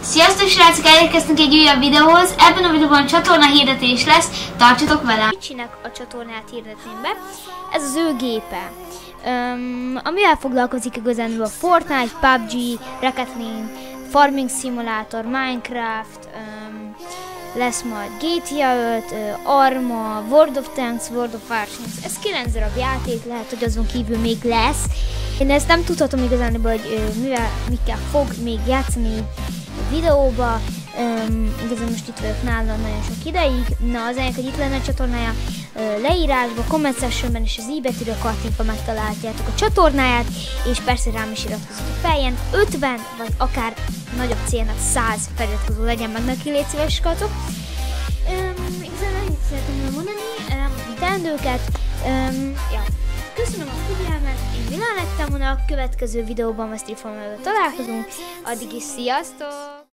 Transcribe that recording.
Sziasztok srácok, elérkeztünk egy újabb videóhoz. Ebben a videóban csatorna hirdetés lesz, tartsatok velem! Kicsinek a csatornát hirdetném be. Ez az ő gépe. Amivel foglalkozik igazán a Fortnite, PUBG, Rocket League, Farming Simulator, Minecraft, lesz majd GTA 5, Arma, World of Tanks, World of Warcraft. Ez 9 darab játék, lehet, hogy azon kívül még lesz. Én ezt nem tudhatom igazán, hogy mikkel fog még játszani a videóba. Igazán most itt vagyok nála nagyon sok ideig. Na, az enyek, hogy itt lenne a csatornája, leírásba, comment sectionben és az i betűre kattintva megtaláljátok a csatornáját, és persze rám is iratkozzatok fel, ilyen 50 vagy akár nagyobb célnak 100 feliratkozó legyen meg neki, légy szíves katok. Igazán ennyit szeretném mondani, teendőket. Ja. Köszönöm a figyelmet, én Milán lettem volna, a következő videóban a Street Fighter találkozunk, addig is sziasztok!